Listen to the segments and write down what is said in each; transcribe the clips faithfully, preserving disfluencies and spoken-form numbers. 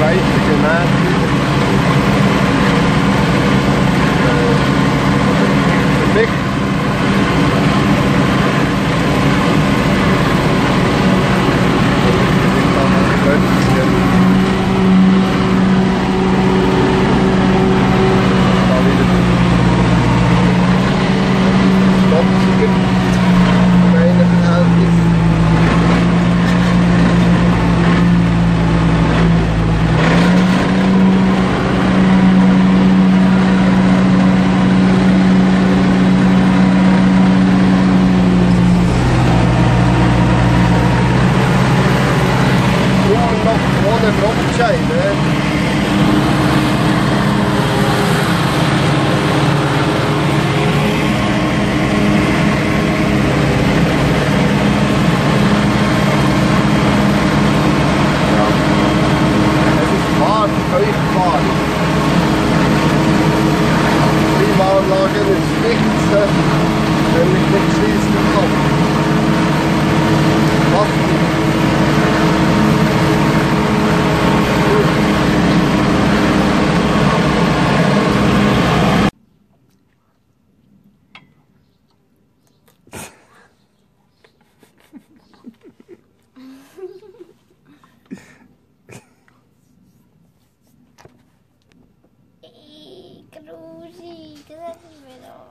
weitergemäht wird. Perfekt. Ohne Frontscheibe. Klimaanlage ist nichts, wenn ich nicht schließen kann. Macht Cruci, cosa ti vedo?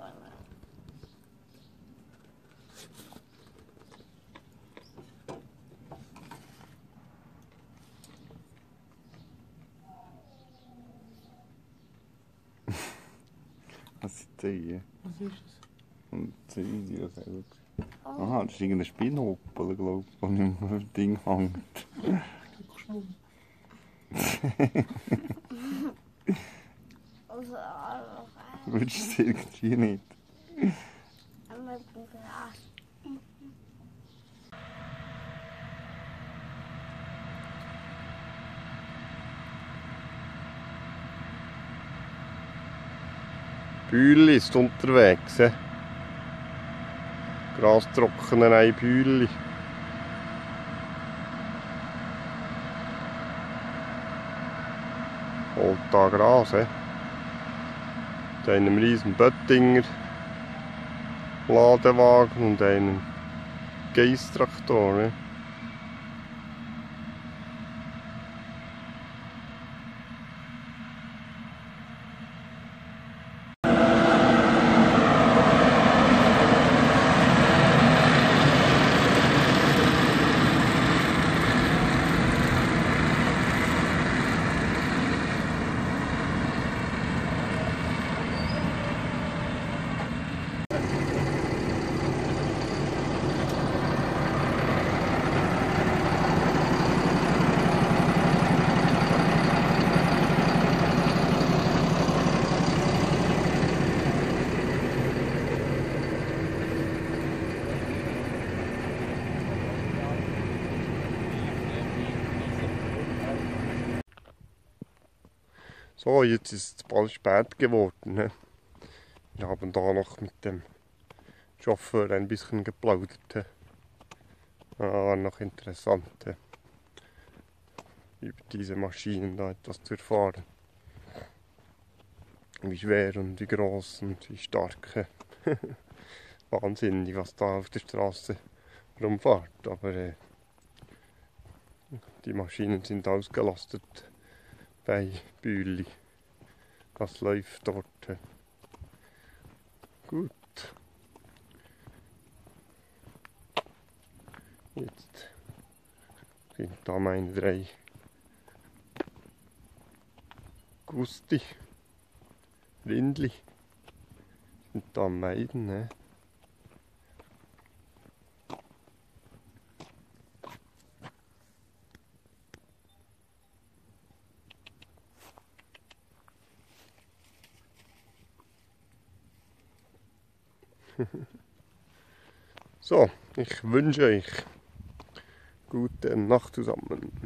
Was ist das hier? Was ist es? Und das ist ja selber. Oh. Aha, das ist irgendein Spinnhoppel, glaube ich, der im Ding hängt. Geschwommen. Also, also, Willst du es irgendwie nicht? einmal zum Glas. Bühli ist unterwegs. He? Gras trocknen, ein Bühli. Holt da Gras. He? Mit einem riesen Böttinger Ladewagen und einem Geisstraktor. He? So, jetzt ist es bald spät geworden. Ne? Wir haben da noch mit dem Chauffeur ein bisschen geplaudert. He? Ah, noch interessant, he? Über diese Maschinen da etwas zu erfahren. Wie schwer und wie groß und wie stark. He? Wahnsinnig, was da auf der Straße rumfährt. Aber äh, die Maschinen sind ausgelastet. Bei Bühli. Das läuft dort. Gut. Jetzt sind da meine drei Gusti, Rindli. Sind da am Meiden. Ne? So, ich wünsche euch gute Nacht zusammen.